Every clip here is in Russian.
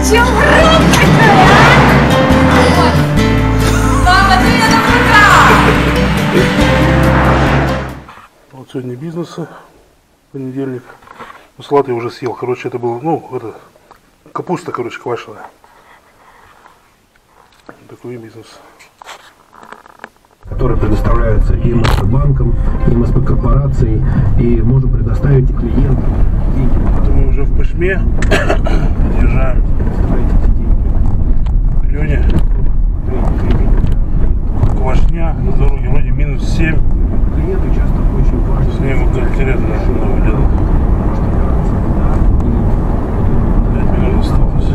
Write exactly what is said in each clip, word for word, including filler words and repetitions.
Чем громко, а? Мама, ты меня напугал! Вот сегодня бизнеса, понедельник. Ну, салат я уже съел. Короче, это было, ну, это, капуста, короче, квашеная. Такой бизнес. Которые предоставляются и МСП-банком, и МСП-корпорацией, и можем предоставить клиентам деньги. Мы уже в Пышме держаем. Леня. Квашня на дороге вроде минус семь. Клиенты часто очень важны. С ним вот интересно новое дело. пять минут осталось.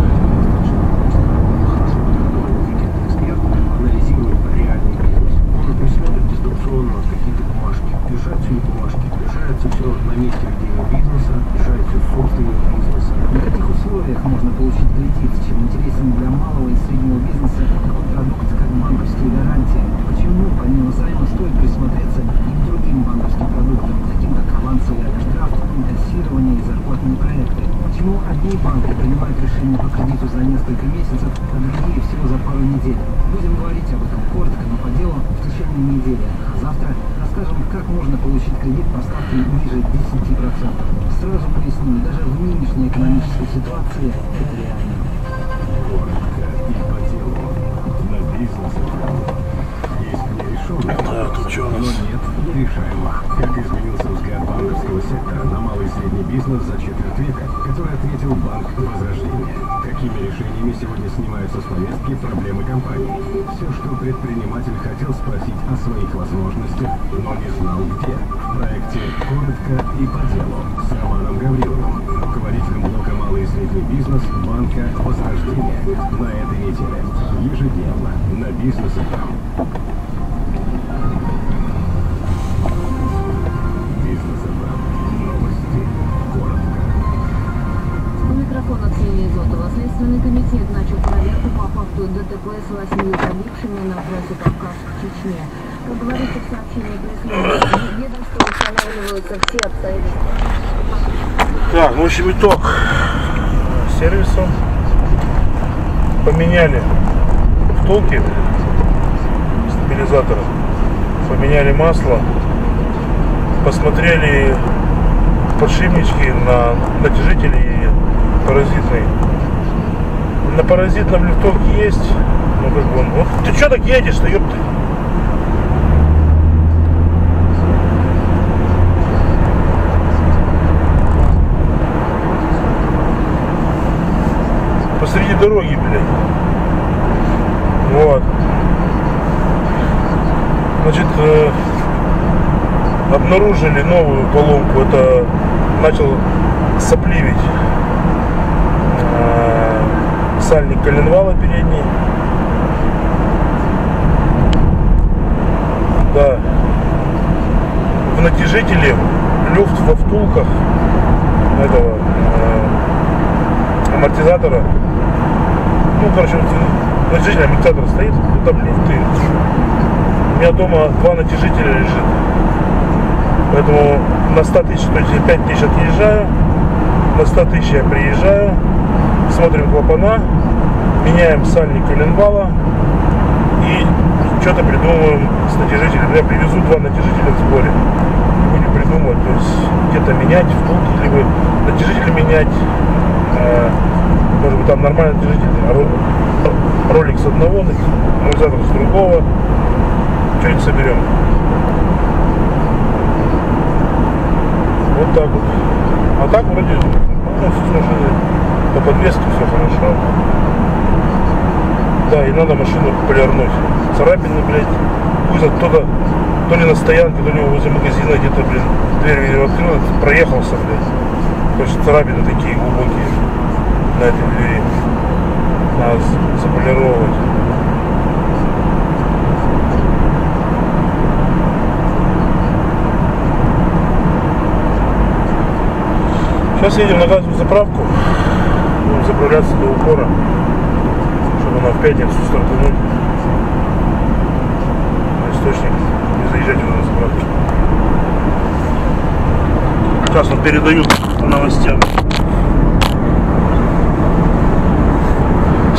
Какие-то бумажки, решаются не бумажки, решается все на месте ведения бизнеса, решается собственного бизнеса. В каких условиях можно получить кредит, чем интересен для малого и среднего бизнеса такой продукт, как банковские гарантии? Почему помимо займа стоит присмотреться и к другим банковским продуктам, таким как авансовый овердрафт, инкассирование и зарплатные проекты? Почему одни банки принимают решение по кредиту за несколько месяцев, а другие всего за пару недель? Будем говорить об этом коротко, но по делу в течение недели. А завтра расскажем, как можно получить кредит по ставке ниже десяти процентов. Сразу поясню, даже в нынешней экономической ситуации это реально. Коротко и по делу. На бизнесе есть нерешенные вопросы, но нет нерешаемых. Как изменился взгляд банковского сектора на малый и средний бизнес за четверть века, который ответил Банк Возрождения? Какими решениями сегодня снимаются с повестки проблемы компании? Все, что предприниматель хотел спросить о своих возможностях, но не знал где. В проекте «Коротко и по делу» с Романом Гавриловым, руководителем блока «Малый и средний бизнес» Банка Возрождения, на этой неделе. Ежедневно на бизнес точка эф эм. Бизнес точка эф эм. Новости. Коротко. У микрофона Ксения Изотова. Следственный комитет начал проверку по факту ДТП с восьмью погибшими на трассе Кавказ в Чечне. Как говорится в сообщении пресс-службы, ведомства устанавливаются все обстоятельства. Так, в общем, итог сервису. Поменяли втулки стабилизатора, поменяли масло, посмотрели подшипнички на натяжители и паразитный. На паразитном лифтовке есть, ну как бы он, вот ты что так едешь-то, ёпты? Посреди дороги, блядь. Вот. Значит, э, обнаружили новую поломку. Это начал сопливить э, сальник коленвала передний. Да. В натяжителе люфт во втулках этого э, амортизатора. Ну, короче, вот натяжитель амортизатора стоит, там люфты. У меня дома два натяжителя лежит. Поэтому на сто тысяч, то есть пять тысяч отъезжаю, на сто тысяч я приезжаю, смотрим клапана, меняем сальник коленвала и что-то придумываем с натяжителем. Я привезу два натяжителя в сборе. Будем придумывать, то есть где-то менять втулки, либо натяжитель менять. Может быть, там нормальный натяжитель, а ролик с одного, амортизатор с другого. Что-нибудь соберем. Вот так вот. А так вроде, ну, с машиной по подвеске все хорошо. Да, и надо машину полирнуть. Царапины, блядь. Пусть кто-то, то ли на стоянке, то ли возле магазина где-то, блин, дверь открыл, проехался, блядь. То есть царапины такие глубокие на этой двери. Надо заполировать. Сейчас едем на газовую заправку. Будем заправляться до упора, чтобы она в пятницу стартануть. На источник, не заезжать уже на заправку. Сейчас вот передают по новостям.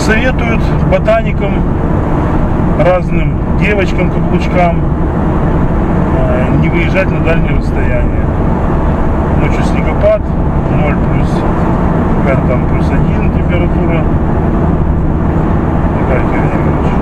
Советуют ботаникам, разным девочкам-каблучкам э, не выезжать на дальние расстояния. Ночью снегопад, ноль плюс, какая-то там плюс один температура. Такая херня, короче.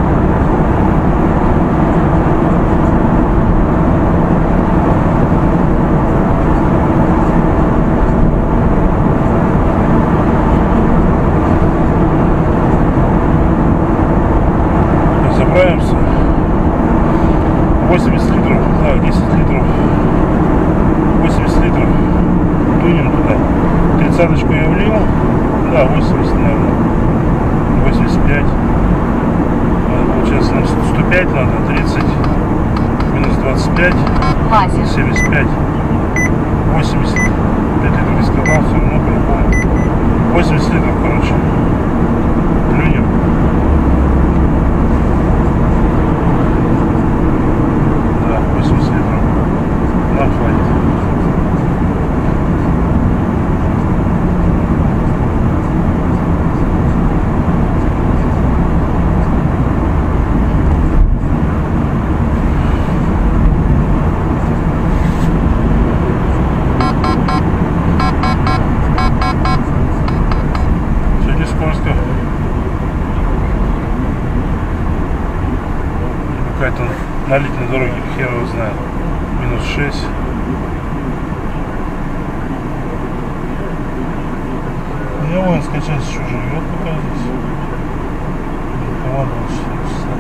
Заправимся. восемьдесят литров, да, десять литров. восемьдесят литров. Тунем туда. Тридцаточку я влил. Да, восемьдесят, наверное. восемьдесят пять. Получается, нам сто пять надо. тридцать минус двадцать пять. семьдесят пять. восемьдесят. пять литров не сказал, все равно по-любому. восемьдесят литров, короче. Плюнем. восемьдесят литров. Нам хватит. Сегодня скользко. Какая-то на летней дороге, хер его знает. Минус шесть. Я вон скачать еще живет пока здесь. Команда четыре часа.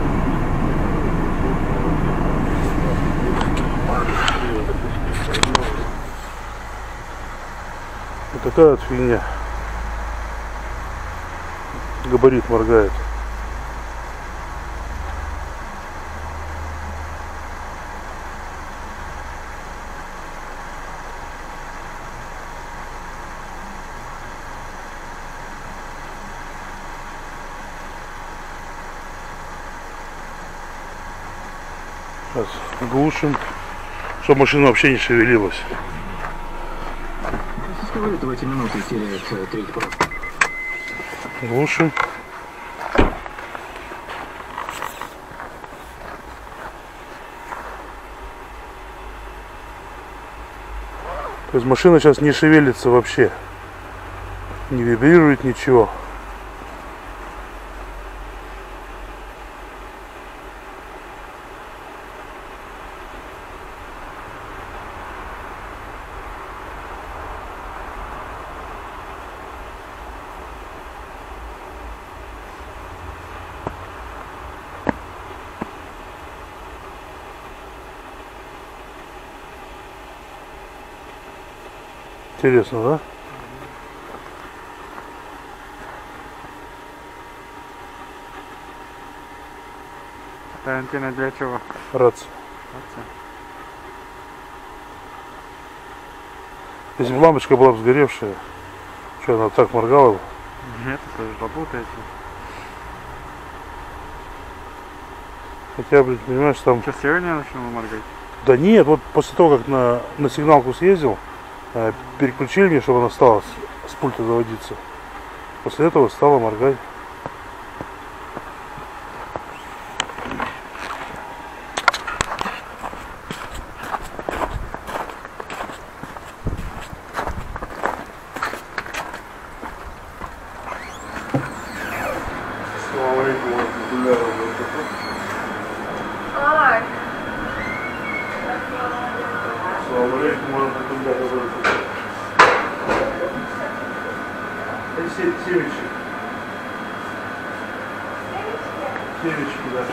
Вот такая вот фигня. Габарит моргает. Сейчас глушим, чтобы машина вообще не шевелилась. В эти минуты теряет треть прав. Глушим. То есть машина сейчас не шевелится вообще. Не вибрирует ничего. Интересно, да? Это антенна для чего? Рация. Рация. Если бы лампочка была бы сгоревшая, что она так моргала бы? Нет, это же попутаете. Хотя, блин, понимаешь, там... Сейчас сегодня начну моргать? Да нет, вот после того, как на, на сигналку съездил, э, переключили мне, чтобы она стала с, с пульта заводиться. После этого стала моргать. Ай, Это семечки. Семечки, да.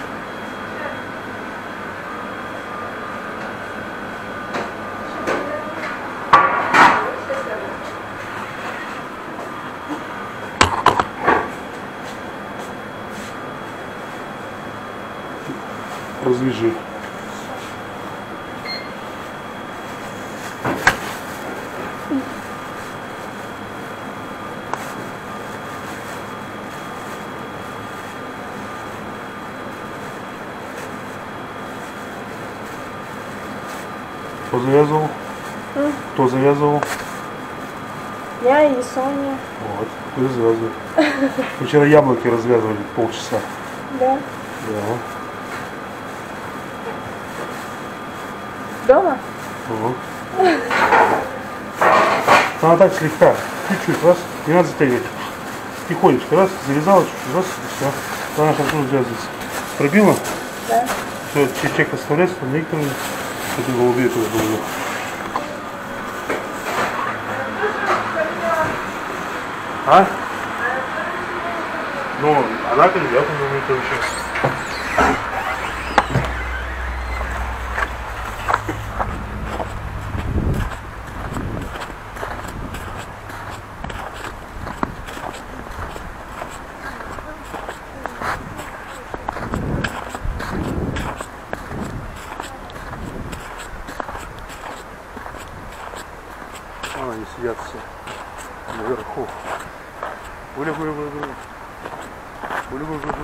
Развяжи. Кто завязывал? Кто завязывал? Я и Соня. Вот, развязывают. Мы вчера яблоки развязывали полчаса. Да. Да. Дома? Ага. Она так слегка, чуть-чуть, раз, не надо затягивать. Тихонечко, раз, завязала чуть-чуть, раз, и все. Она хорошо развязывается. Пробила? Да. Все, чек оставляется, там некоторые, это голубей тоже было. А? Ну, она кандидат, думаю, это еще. А, они сидят все наверху. Гуля, гуля, гуля, гуля. Гуля, гуля, гуля.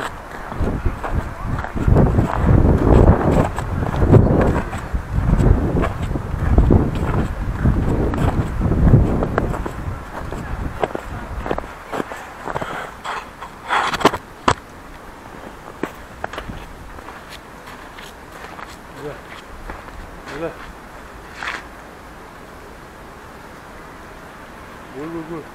Да. Гуль, гуль, гуль.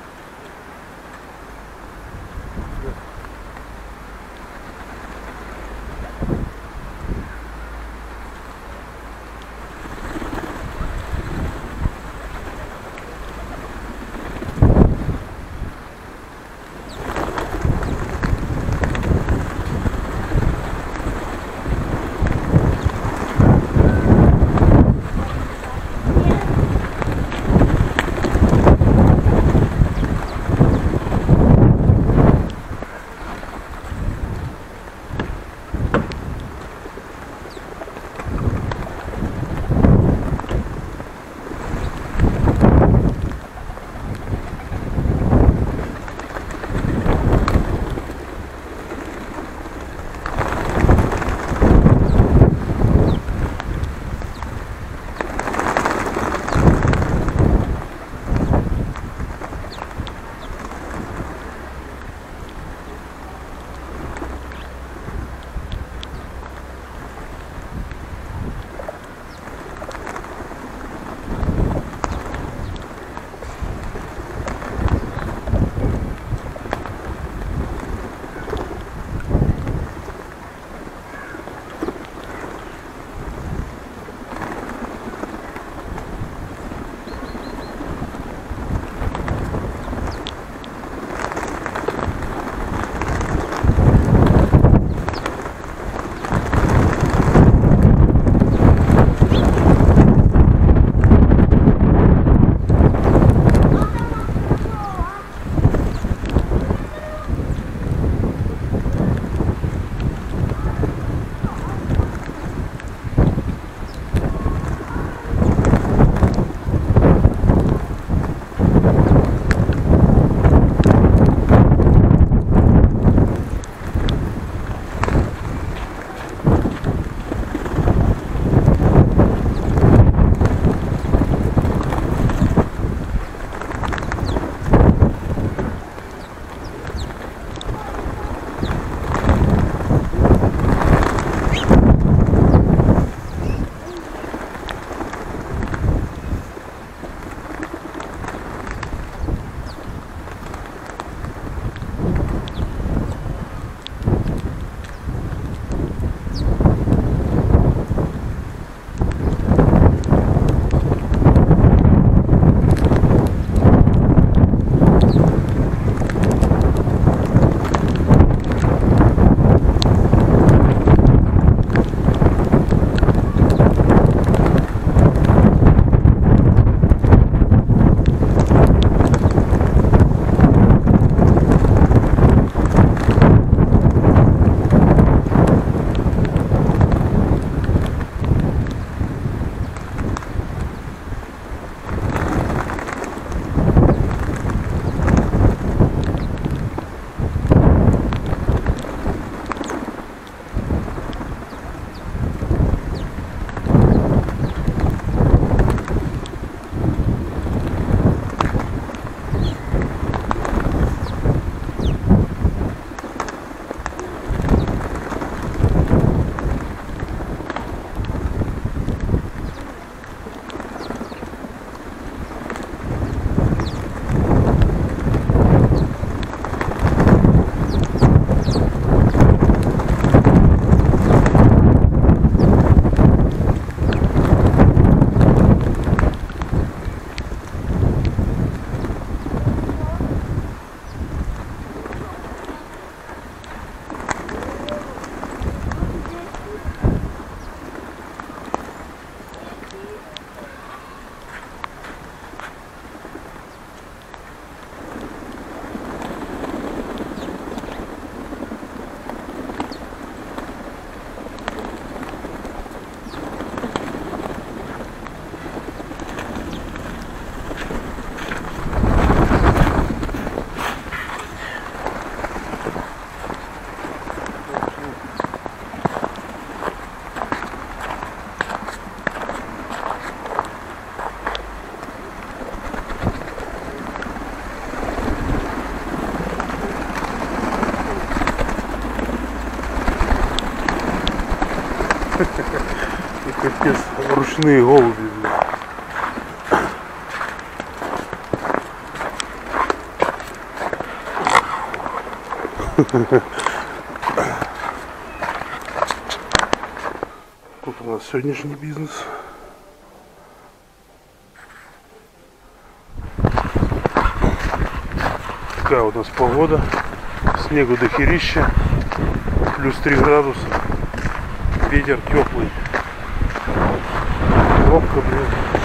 Речные голуби, блин. Вот у нас сегодняшний бизнес. Такая вот у нас погода. Снегу дохерища. Плюс три градуса. Ветер теплый. Пробка, блин.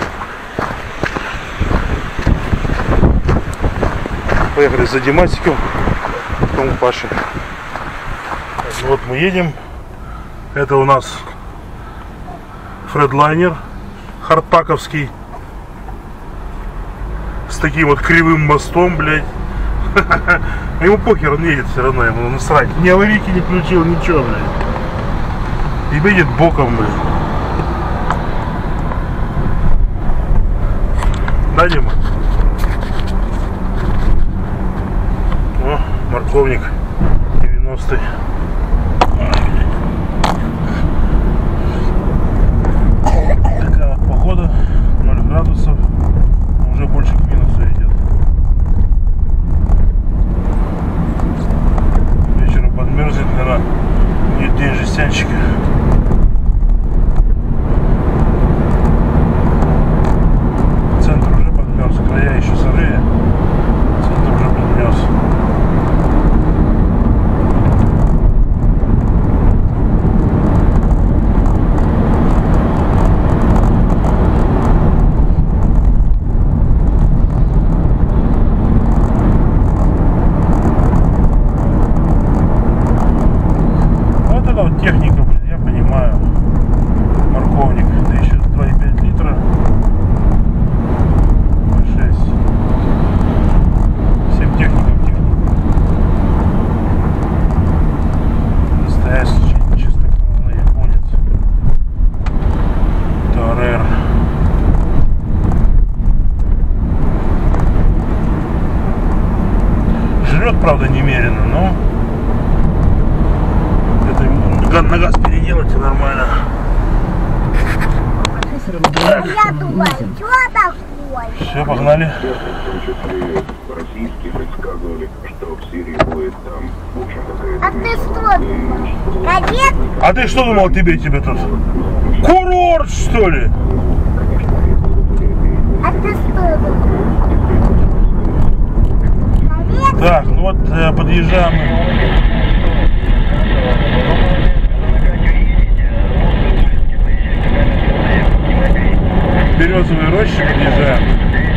Поехали за Димасиком, потом к Паше. Вот мы едем. Это у нас Фредлайнер хардпаковский. С таким вот кривым мостом, блядь. Ему похер, он едет все равно, ему насрать. Ни аварийки не включил, ничего, блядь. И едет боком, блядь. Да, Дима? О, морковник девяностый. Такая вот погода, ноль градусов. Уже больше к минусу идет. Вечером подмерзнет, наверное, будет день жестянщика. Центр уже подмерз, края еще сырые. Центр уже подмерз. Техника, блин, я понимаю. Морковник, да еще два и пять литра. шесть. Всем техникам техника. Настоящий чистокровный японец. Торер. Жрет, правда, немерено, но на газ переделать и нормально. Я думаю, что такое? Все, погнали. Российские предсказывали, что в Сирии будет там, в общем-то, А ты что думал? Кадет? А ты что думал, тебе тебе тут? Курорт, что ли? А ты что думал? Кадет? Так, ну вот э, подъезжаем мы. Березовые рощи подъезжаем.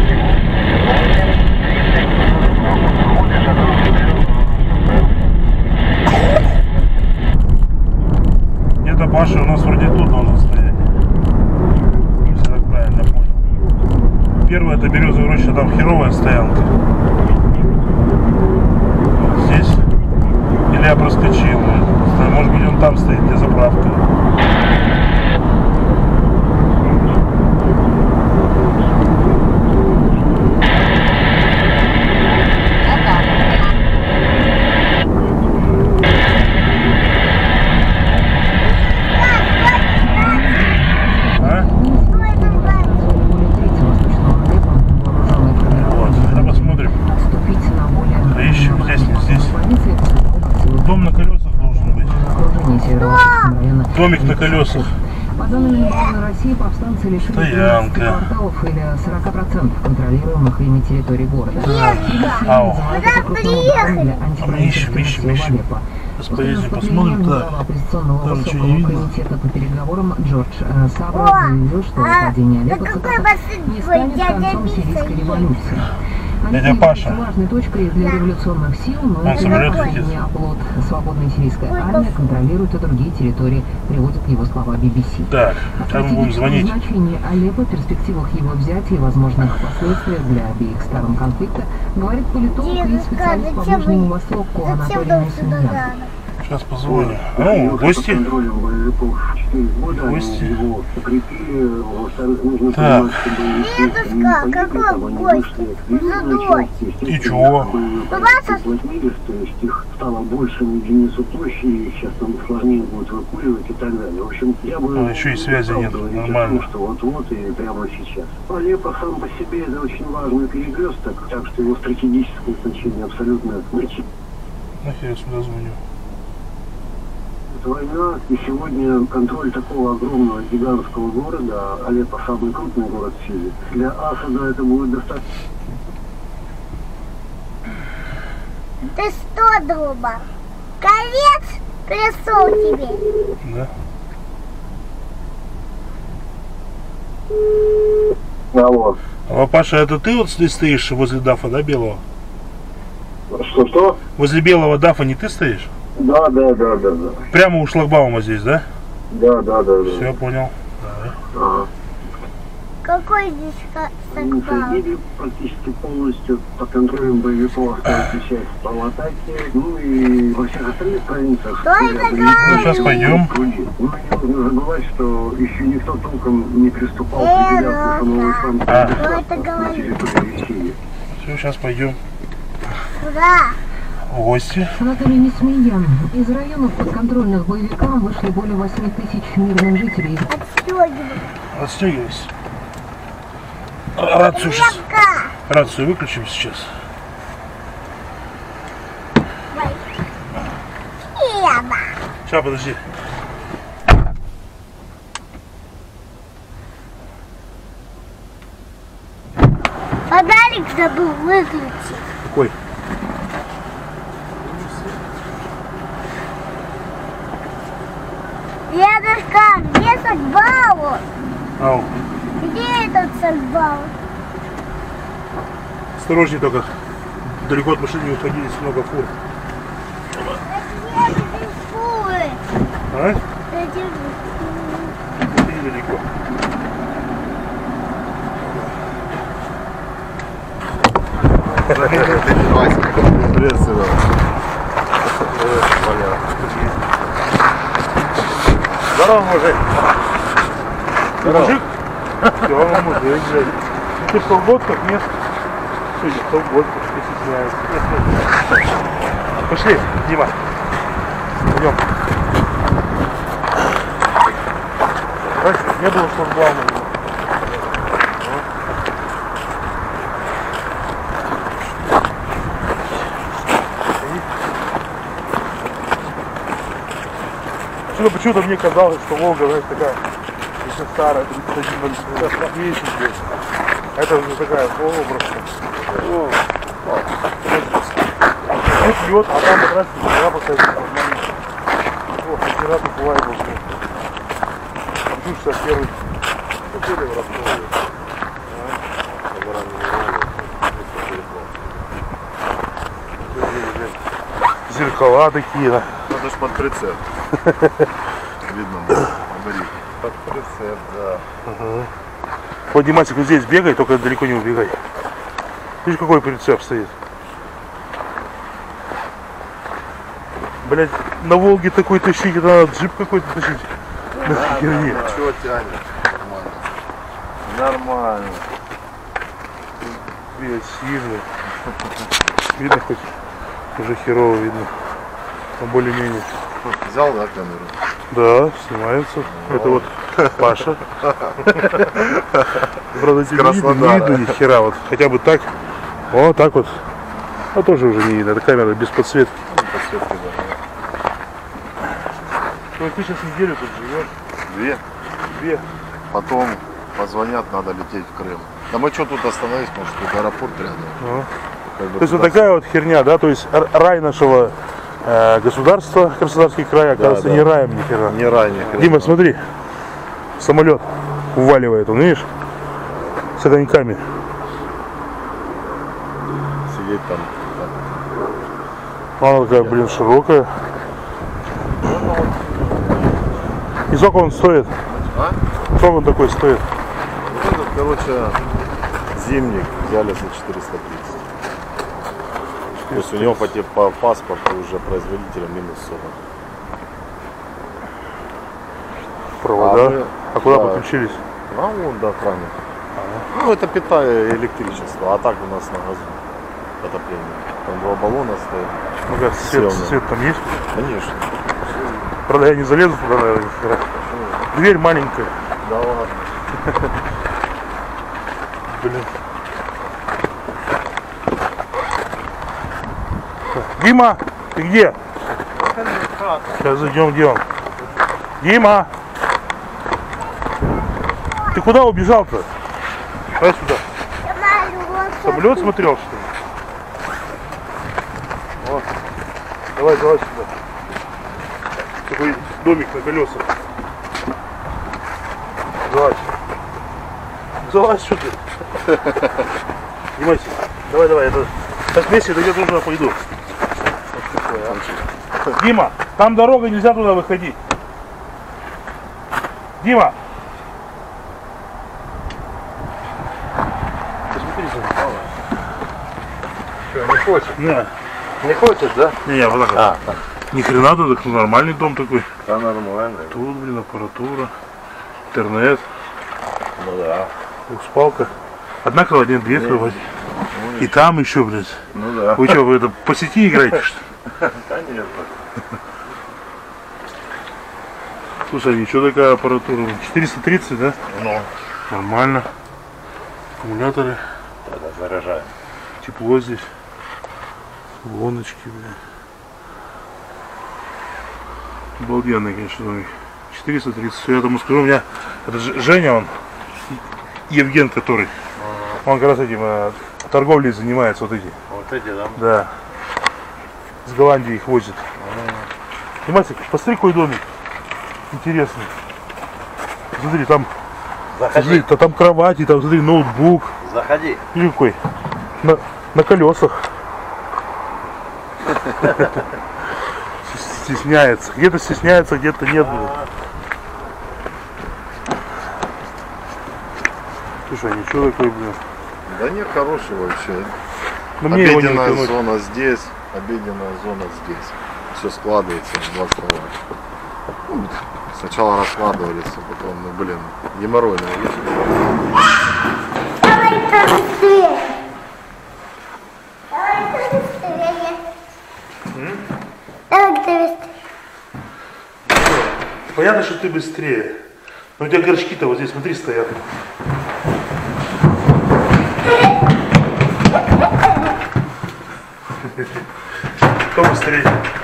Где-то Паша у нас вроде тут должен стоять. Если я так правильно понял. Первая это березовая роща, там херовая стоянка. Здесь. Или я проскочил. Может быть он там стоит, где заправка. Дом на колесах должен быть. Домик на колесах. По данным Минобороны России, повстанцы лишили Стоянка. тринадцати кварталов или сорок процентов контролируемых ими территорий города. Ау. А мы ищем, ищем, ищем. Сейчас поедем, посмотрим. Так, там ничего не видно. Комитета по переговорам Джордж э, Савро заявил, что падение Алеппо не станет концом сирийской революции. Дядя Паша. Важной точкой для революционных сил, но это не оплот. Свободная сирийская армия контролирует и другие территории, приводят его слова би би си. Так, там мы будем звонить. О значении Алеппо, перспективах его взятия и возможных последствиях для обеих сторон конфликта говорит политолог и специалист по Ближнему Востоку Анатолий Мусульян. Сейчас позвоню. Ну, гости. Гости. Так. Дедушка, какой гости? За дочь. И чего? Стало больше на единицу площади, и сейчас нам сложнее будет выкуривать и так далее. В общем, я бы... А еще и связи нет, нормально. Что вот-вот и прямо сейчас. Алеппо сам по себе это очень важный перекресток, так что его стратегическое значение абсолютно значит. Нахер я сюда звоню? Это война, и сегодня контроль такого огромного гигантского города, Алеппо самый крупный город в Сирии, для Асада это будет достаточно. Ты что, Друба? Колец присол тебе? Да. Алло. А, Паша, это ты вот здесь стоишь возле дафа, да, белого? Что-что? Возле белого дафа не ты стоишь? Да, да, да, да, да. Прямо у шлагбаума здесь, да? Да, да, да, да. Все, понял. Давай. Ага. Какой здесь Мы сакбал? следили практически полностью под контролем боевиков, остается часть полуатаки, ну и во всех остальных провинциях. Что это Ну, говорит? сейчас пойдем. Ну, не нужно забывать, что еще никто толком не приступал к ликвидации самого исламского А. Что это государства на говорит? территории Сирии. Все, сейчас пойдем Куда? в гости. Анатолий Несмеян. Из районов, подконтрольных боевикам, вышли более восьми тысяч мирных жителей. Отстегивай. Отстегивайся. Рацию сейчас. Крепко. Рацию выключим сейчас. Еба. Сейчас, подожди. Фонарик забыл выключить. Какой? Дедушка, где сакбал? Ау. Где этот сакбал? Осторожней только. Далеко от машины не уходи, здесь много фур. Где эти фуры? А? Эти И далеко. Привет, Серега. Привет, Валя. Здорово, мужик. Мужик? Все, мужик, блядь. Ты в колготках, нет? Что не в колготках, ты стесняешься. Пошли, Дима. Пойдем. Раньше не было шлагбаума. Почему- Почему-то мне казалось, что Волга, знаешь, такая еще старая, тридцать один ноль десять здесь. Это уже такая образка. Здесь лед, а там как раз жара посадила. О, вчера тут бывает был. Там шестьдесят первый. Ну, были в Ростове. Зеркала такие, да. Надо ж под прицеп. Видно было. Габарит. Под прицеп, да. Вот, Димасик, вот здесь бегай, только далеко не убегай. Видишь, какой прицеп стоит? Блять, на Волге такой тащить, это надо джип какой-то тащить. На херне. Чего тянет? Нормально. Нормально. Блять, сильный. Видно хоть? Уже херово видно. Но более-менее. Взял, да, камеру? Да, снимается. Это вот Паша. Правда, тебе не видно, не видно ни хера. Вот хотя бы так. Вот так вот. А тоже уже не видно. Это камера без подсветки. Подсветки, да. Ну, ты сейчас неделю тут живешь. Две. Две. Потом позвонят, надо лететь в Крым. Да мы что тут остановились, может тут аэропорт рядом. А. Как бы То есть вот туда- такая вот херня, да? То есть р- рай нашего э, государства, Краснодарский край, оказывается, да. не раем ни хера. Не ранее. Дима, смотри. Самолет уваливает, он, видишь? С огоньками. Сидеть там. Она такая, блин, широкая. И сколько он стоит? А? Сколько он такой стоит? Вот этот, короче, зимник взяли за четыреста тридцать. То есть у него по, те- по паспорту уже производителя минус сорок. Провода. А мы- А куда да. подключились? А вон до крана. Ну это питая электричество, а так у нас на газу отопление. Там два баллона стоят. Ну как, свет, Съемные. свет там есть? Конечно. Правда, я не залезу туда, наверное, ни хера. Дверь маленькая. Да ладно. Блин. Дима, ты где? Сейчас зайдем, где он? Дима! Ты куда убежал-то? Давай сюда. Самолет смотрел, что ли? Вот. Давай, давай сюда. Такой домик на колесах. Залазь. Залазь, что ты? Снимайся. Давай, давай. Это... Так вместе, это я тоже пойду. Дима, там дорога, нельзя туда выходить. Дима! Посмотри, Что, не хочет? Не, Не хочет, да? не, я вот так. А, так. Ни хрена тут, нормальный дом такой. Да, нормально. Тут, блин, аппаратура, интернет, Ну да. двухспалка. Одна кровать, один две кровати. И там еще, блядь. Ну да. Вы что, вы это по сети играете, что ли? Конечно. Слушай, ничего такая аппаратура. четыреста тридцать, да? Ну. Нормально. Аккумуляторы, Это заряжаем. тепло здесь. Лоночки, блядь. Обалденный, конечно, домик. четыреста тридцать. Я тому скажу, у меня это Ж- Женя, он Евген, который. Он как раз этим э, торговлей занимается, вот эти. Вот эти, да? Да. С Голландии их возит. Понимаете, посмотри, какой домик. Интересный. Смотри, там, смотри, та- там кровати, там, смотри, ноутбук. Заходи. Или какой? На, на колесах. Стесняется. Где-то стесняется, где-то нет. Блин. Слушай, ничего такое, блин. Да нет, хороший вообще. Но мне его не Обеденная втянуть. зона здесь, обеденная зона здесь. Все складывается в два кровати. Ну, сначала раскладывались, а потом, ну блин, геморройно. Давай-ка быстрее. Давай-ка быстрее. Давай-ка быстрее. Понятно, что ты быстрее. Но у тебя горшки-то вот здесь, смотри, стоят. Кто быстрее?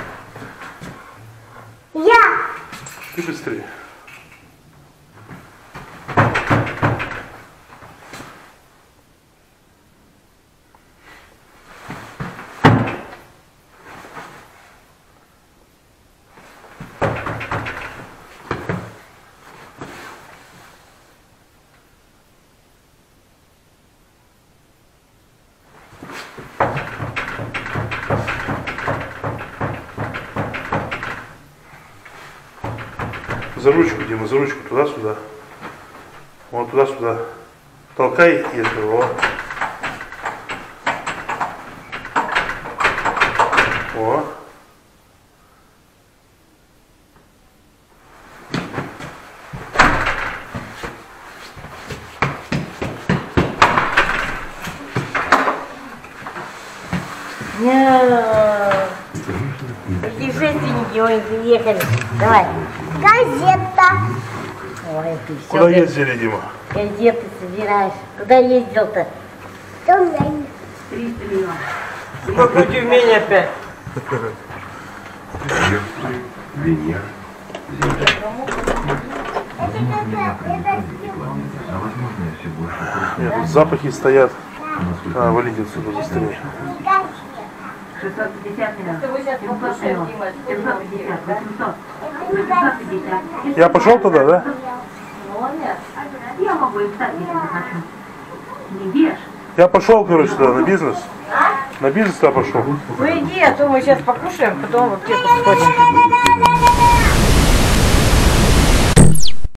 Я. Ты быстрее. За ручку, Дима, за ручку, туда-сюда. Вот туда-сюда. Толкай, если его. О. Путешественники, ой, приехали. Давай. Газета. Ой, ты все. Куда ездили, Дима? Газеты собираешь. Куда ездил-то? Тюмень. триста миллионов. Какой Тюмень опять? Венера. Нет, тут запахи стоят. А, валите отсюда быстрее. шестьсот пятьдесят миллионов. семьсот миллионов. семьсот пятьдесят. восемьсот. восемьсот пятьдесят. Я пошел туда, да? Я могу и встать, если захочу. Не ешь. Я пошел, короче, туда, на бизнес. На бизнес туда пошел. Ну иди, а то мы сейчас покушаем, потом в аптеку сходим.